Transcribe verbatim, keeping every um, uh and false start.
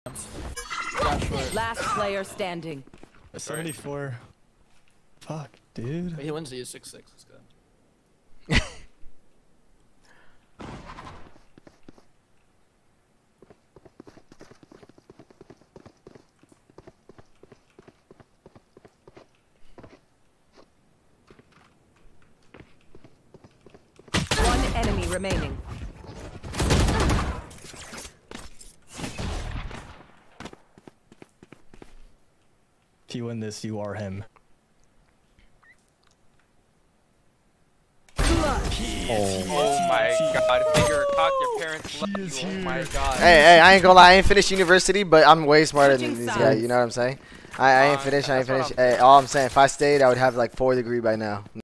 Last player standing. A seventy-four. Fuck, dude. He wins. He is six six. Let's go. One enemy remaining. If you win this, you are him. Oh my god, figure cock your parents love you. Oh my god. Hey, hey, I ain't gonna lie, I ain't finished university, but I'm way smarter than these guys, you know what I'm saying? I, I ain't finished, I ain't finished. Hey, all I'm saying, if I stayed, I would have like four degree by now.